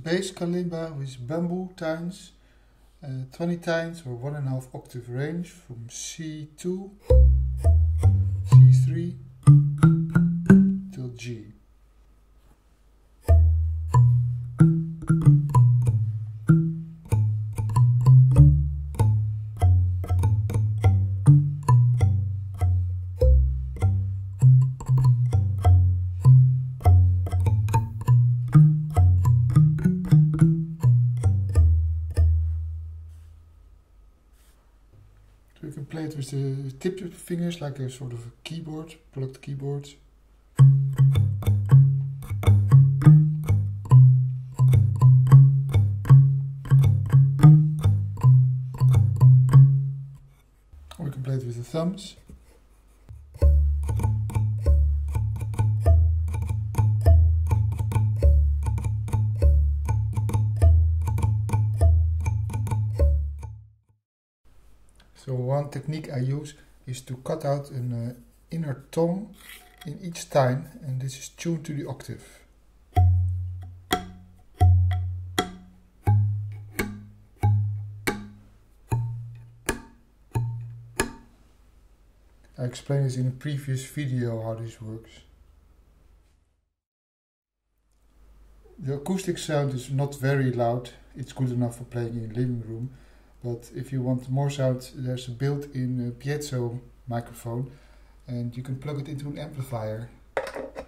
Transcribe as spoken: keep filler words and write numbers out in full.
bass kalimba with bamboo tines, uh, twenty tines or one and a half octave range from C two, C three till G. So you can play it with the tip of fingers like a sort of a keyboard, plucked keyboard. Or you can play it with the thumbs. So one technique I use is to cut out an uh, inner tom in each tine, and this is tuned to the octave. I explained this in a previous video how this works. The acoustic sound is not very loud, it's good enough for playing in the living room. But if you want more sound, there's a built-in uh, piezo microphone and you can plug it into an amplifier.